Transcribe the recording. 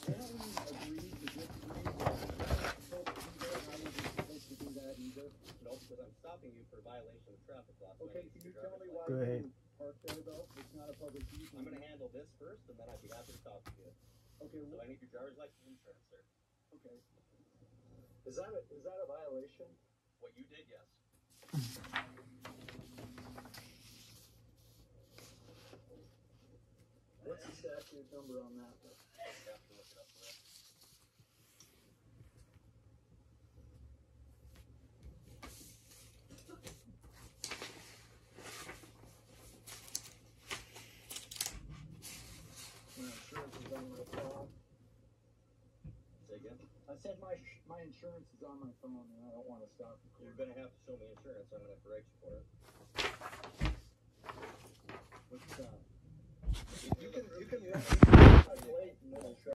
agree to disagree. Supposed to do that either. Nope, because I'm stopping you for violation of traffic law. So Okay, can you tell me why Go ahead. you park there though? It's not a public use. I'm going to handle this first, and then I'd be happy to talk to you. Okay, So I need your driver's license and insurance, sir. okay. Is that a violation? What you did, yes. What's the statute number on that? I have to look it up for that. My insurance is on my phone. Say again? I said my insurance is on my phone and I don't want to stop You're recording. going to have to show me insurance. I'm going to have to write you for it.